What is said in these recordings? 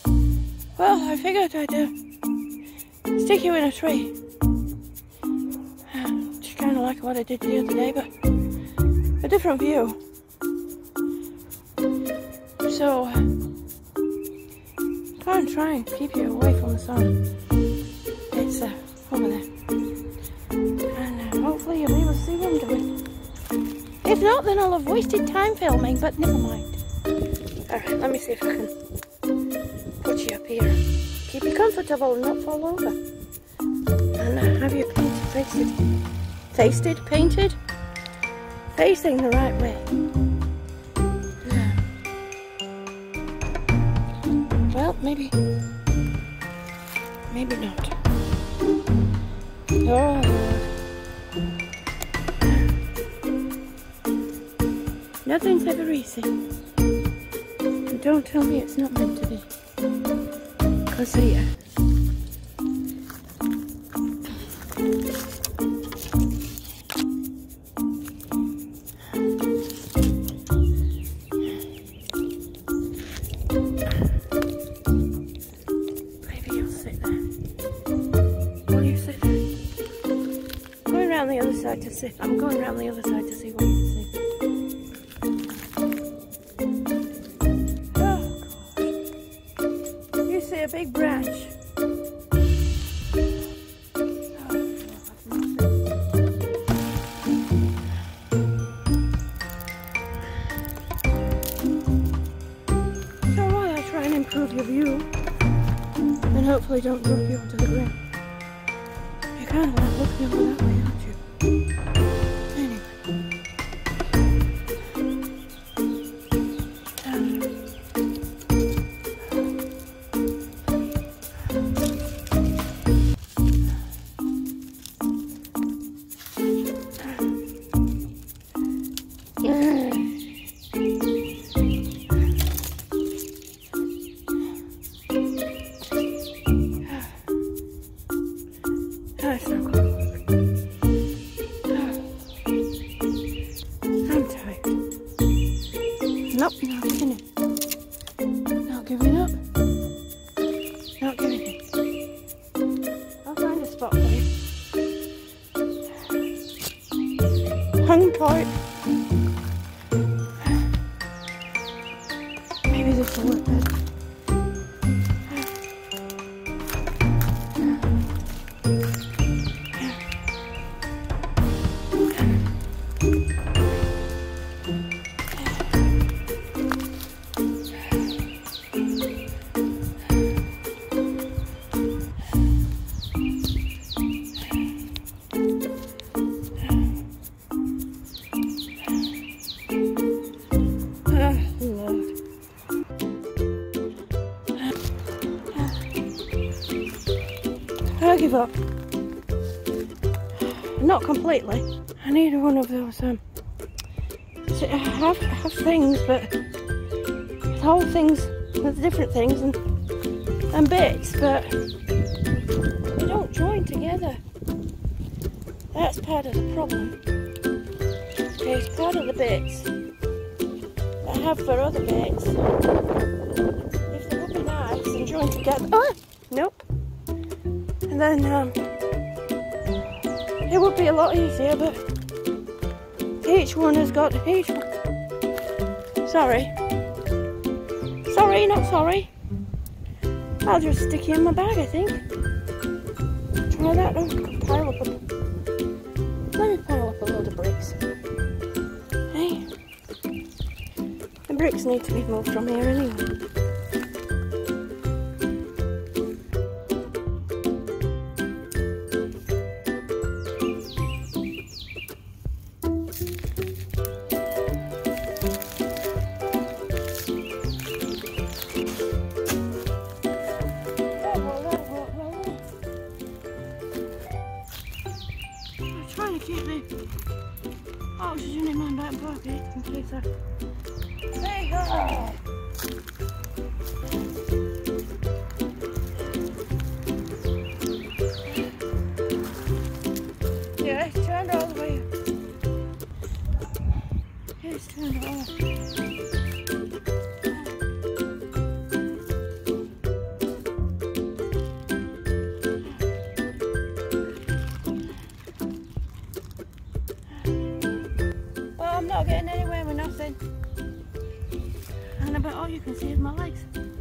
Well, I figured I'd stick you in a tree. Just kind of like what I did the other day, but a different view. So, go and try and keep you away from the sun. It's over there. And hopefully you'll be able to see what I'm doing. If not, then I'll have wasted time filming, but never mind. Alright, let me see if I can put you up here. Keep you comfortable and not fall over. And have you painted? Facing the right way. Well, maybe not. Oh, nothing's ever easy. And don't tell me it's not meant to be. 'Cause here. To see. I'm going around the other side to see what you see. Oh God! You see a big branch. So while I try and improve your view, and hopefully don't drop you onto the ground, you're kind of like looking over that way, aren't you? Nope, not giving it. Not giving up. Not giving it. I'll find a spot for you. Hang tight. Maybe this will work better. I give up. Not completely. I need one of those I have things, but whole things with different things and bits, but they don't join together. That's part of the problem. Okay, it's part of the bits I have for other bits. If they would be nice and joined together. Oh, nope. And then it would be a lot easier, but each one has got each one. Sorry, not sorry. I'll just stick you in my bag, I think. Try that. Let me pile up a load of bricks. Hey, the bricks need to be moved from here anyway. Trying to keep me oxygen in my back pocket in case I... There you go! Yeah, it's turned all the way up. It's turned all. I'm not getting anywhere with nothing. And about all you can see is my legs.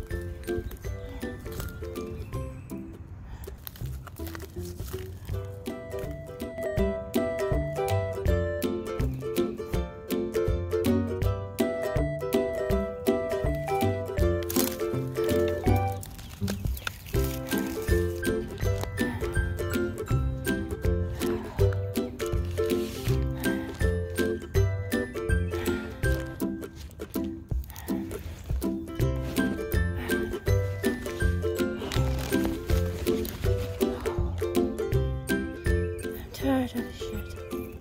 Tired of this shit.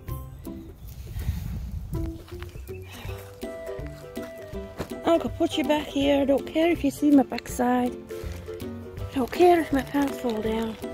I could put you back here. I don't care if you see my backside. I don't care if my pants fall down.